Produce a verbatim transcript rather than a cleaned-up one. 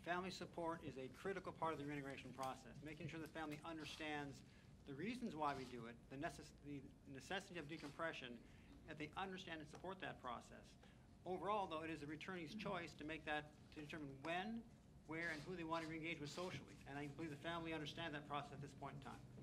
family support is a critical part of the reintegration process, making sure the family understands the reasons why we do it, the, necess the necessity of decompression, that they understand and support that process. Overall, though, it is the returnee's choice to make that, to determine when, where, and who they want to re-engage with socially. And I believe the family understands that process at this point in time.